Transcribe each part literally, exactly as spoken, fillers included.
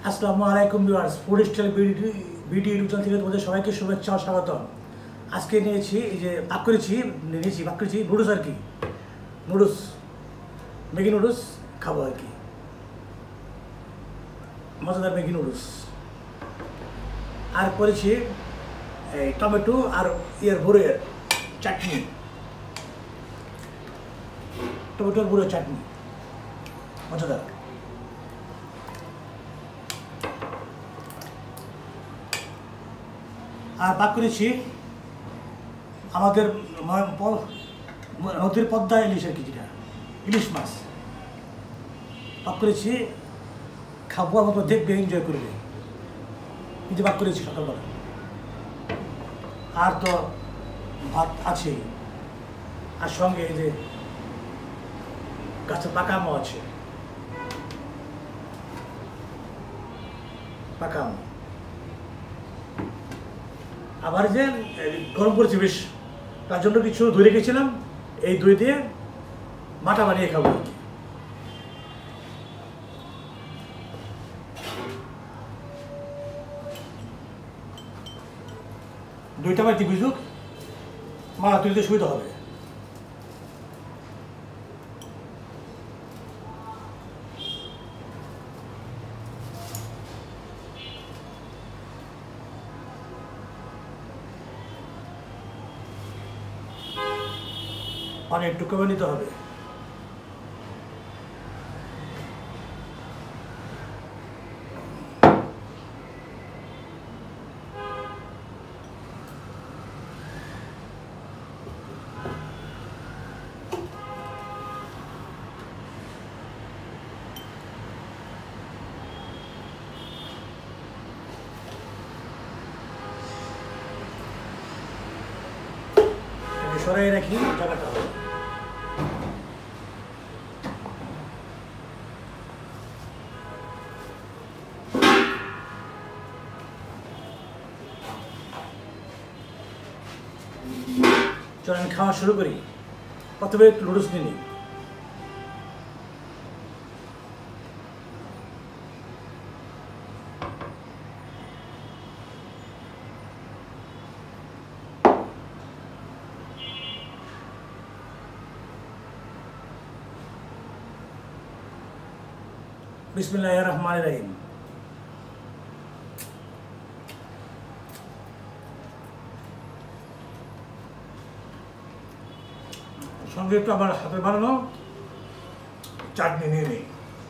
আসসালামু আলাইকুম viewers, food style BD BD YouTube channel থেকে তোমাদের সবাইকে শুভেচ্ছা ও স্বাগতম। আজকে নিয়েছি এই যে পাক করেছি নিয়েছি পাক করেছি নুডলস আর কি, নুডলস ম্যাগি নুডলস খাবো আর কি, মজাদার ম্যাগি নুডলস। আর করেছি এই টমেটো আর ইয়ের বড়ের চাটনি, টমেটোর বড়ের চাটনি মজাদার। আর পাক করেছি আমাদের নদীর পদ্মা ইলিশ আর কি, যেটা ইলিশ মাছ পাক করেছি, খাবো আমাকে দেখবে, এনজয় করবে। কিন্তু পাক করেছি সকালবেলা। আর তো ভাত আছে, আর সঙ্গে এই যে গাছের পাকা আমও আছে, পাকা আম। আবার যে গরম পড়েছে বেশ, তার জন্য কিছু দই রেখেছিলাম, এই দই দিয়ে মাটা বানিয়ে খাবো আর কি। দইটা বাড়িতে বুঝুক, মা তুলতে সুবিধা হবে। পানি একটু কমে নিতে হবে। সরাই রাখি জায়গাটা হবে। চল আমি খাওয়া শুরু করি। প্রথমে একটু নুডলস নিয়ে নিই। বিসমিল্লাহির রহমানির রহিম। সঙ্গে একটু আমার হাতে বানানো চাটনি নিয়ে নিই।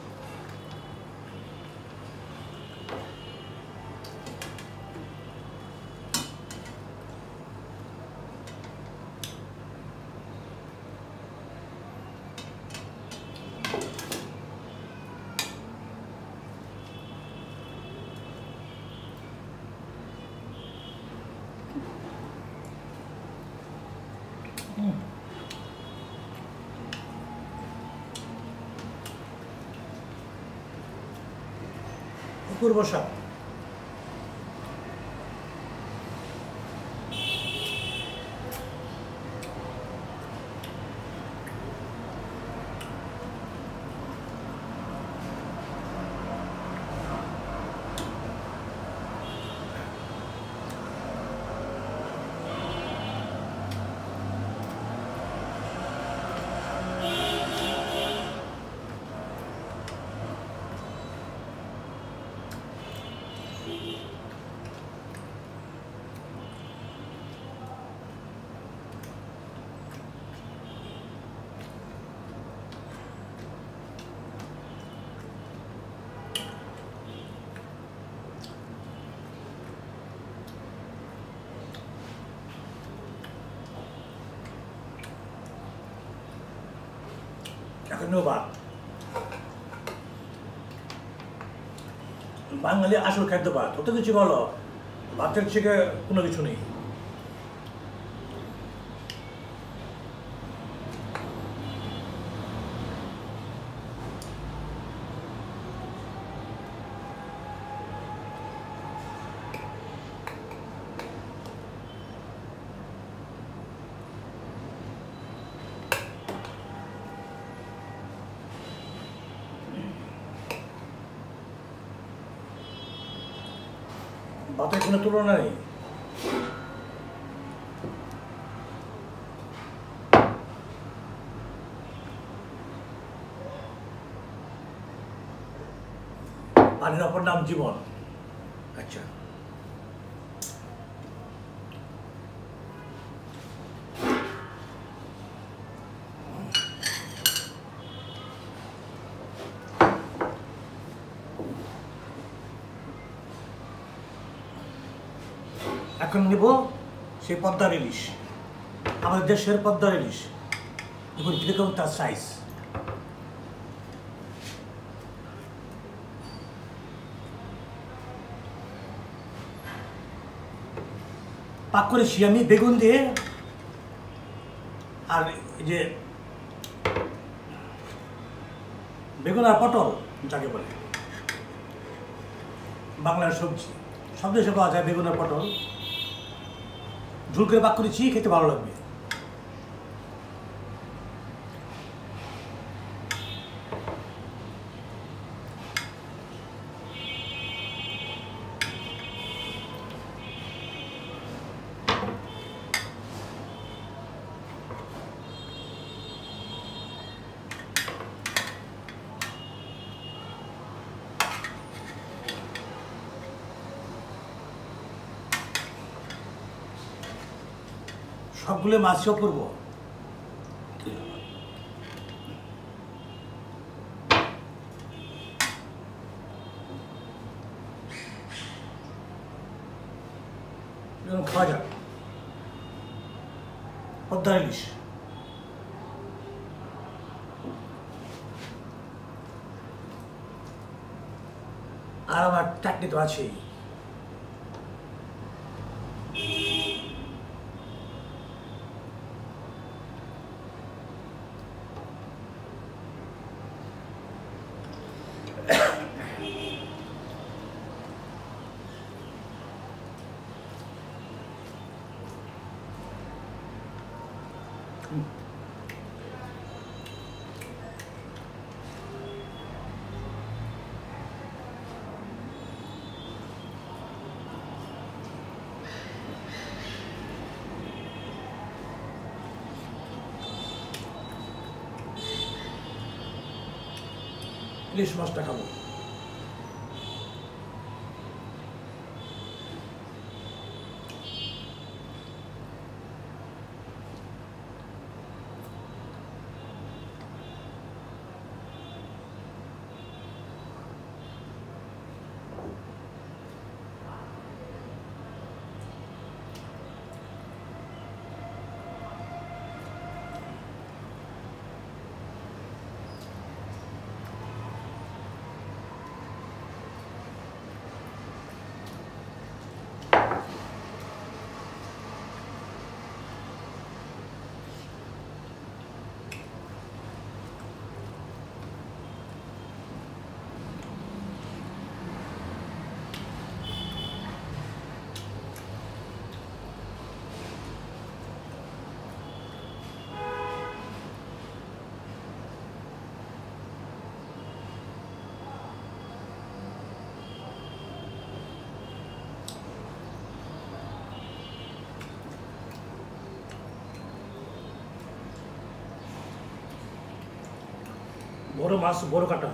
অপূর্ব স্বাদ। এখন ভাত, বাঙালি আসল খাদ্য ভাত। অত কিছু বলো, ভাতের থেকে কোনো কিছু নেই। ভাতের কোনো তুলনা নেই। পানির অপর নাম জীবন। আচ্ছা, এখন নিব সেই পদ্মার ইলিশ, আমাদের দেশের পদ্মার ইলিশ। দেখুন কীরকম তার সাইজ। পাক করেছি আমি বেগুন দিয়ে, আর এই যে বেগুন আর পটল যাকে বলে বাংলার সবজি, সব দেশে পাওয়া যায় বেগুন আর পটল। ঝুল করে পাক করেছি, খেতে ভালো লাগবে। সবগুলো মাছও করব। খাওয়া যাক পদ্মার ইলিশ। আর আমার চাটনি তো আছেই। ইলিশ মাছটা খাবো। বড় মাছ, বড় কাটা।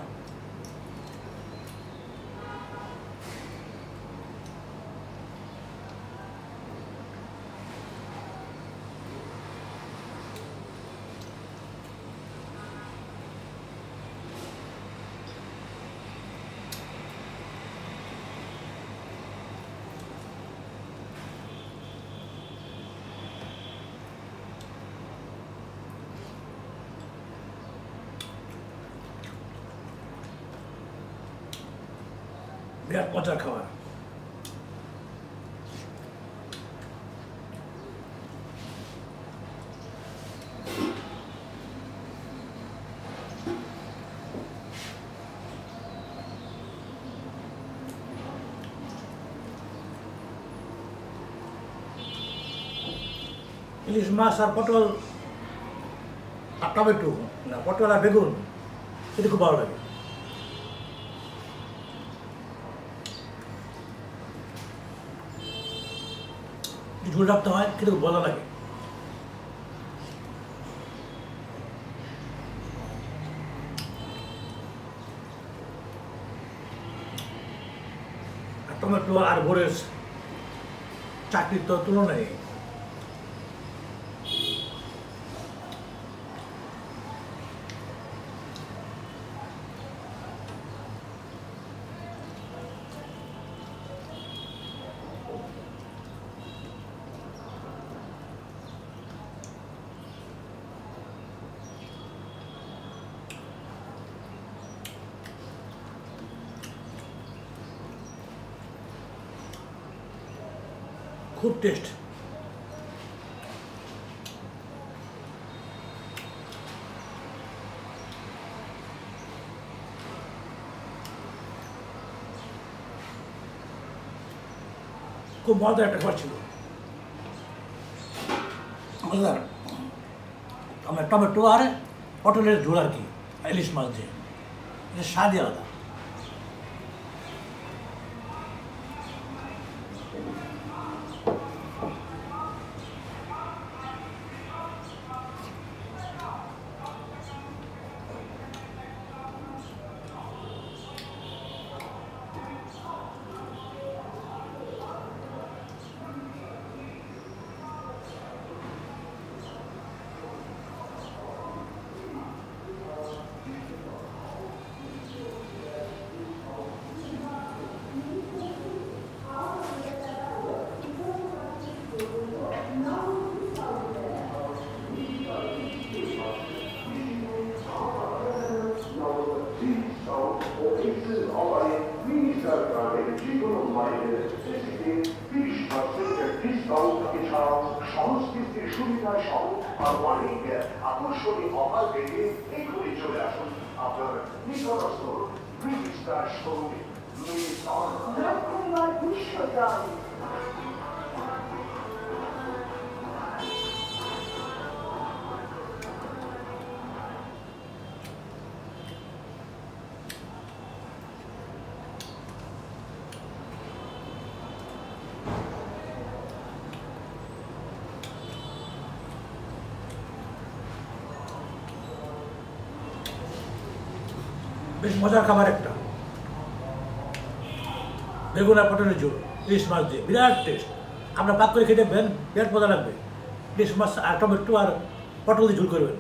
বিরাট মজার খাবার। ইলিশ মাছ আর পটল আর টমেটো, না পটল আর বেগুন, এটা খুব ভালো লাগে। ঝোল রাখতে হয়, খেতে খুব ভালো লাগে। আর টমেটো আর ভোরের চাকরির তো তুলনায়। খুব টেস্ট। খুব মজাদার একটা খাবার ছিল, মজাদার। আমার টমেটো আর পটলের ঝোল আর কি, ইলিশ মাছ দিয়ে, এটা স্বাদই আলাদা। সংস্কৃতির সুবিধা সহ আর অনেক আকর্ষণীয় অফার পেতে এখনই চলে আসুন আপনার নিকটস্থ ব্রিটিশার শোরুমে। বেশ মজার খাবার একটা, বেগুন আর পটলের ঝোল ইলিশ মাছ দিয়ে, বিরাট টেস্ট। আমরা পাক করে খেতে দেবেন, বিরাট মজা লাগবে। ইলিশ মাছ আর টমেটো আর পটল দিয়ে ঝোল করবেন।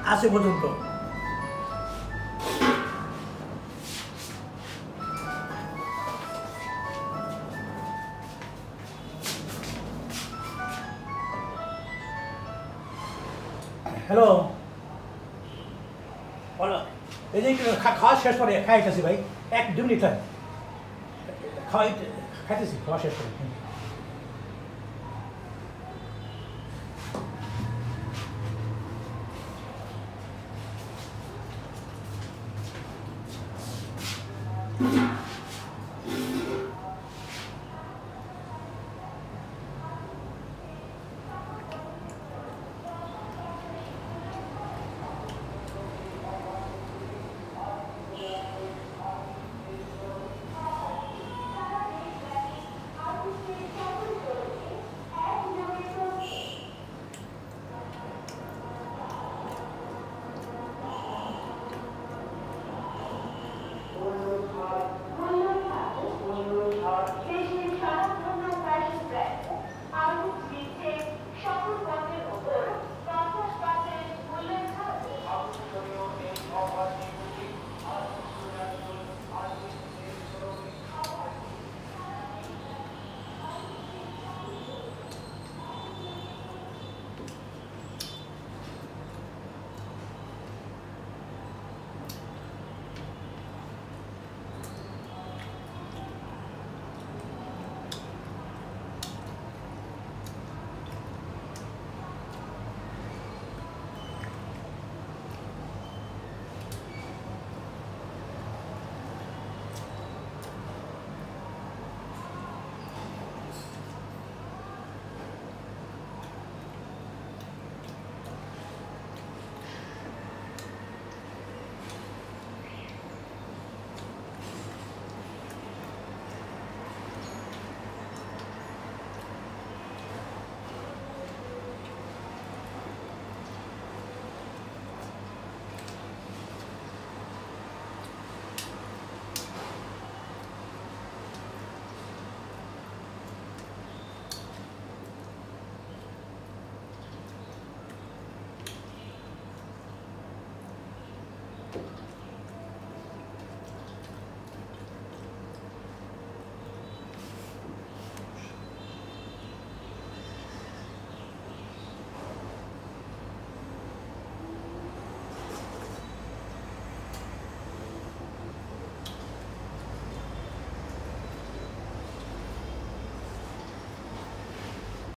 আজ এ পর্যন্ত। হ্যালো, বলো। এই যে খাওয়া শেষ করে খাইতেছি ভাই, এক দু মিনিট খাওয়াই খাইতেছি, খাওয়া শেষ করে। Yeah.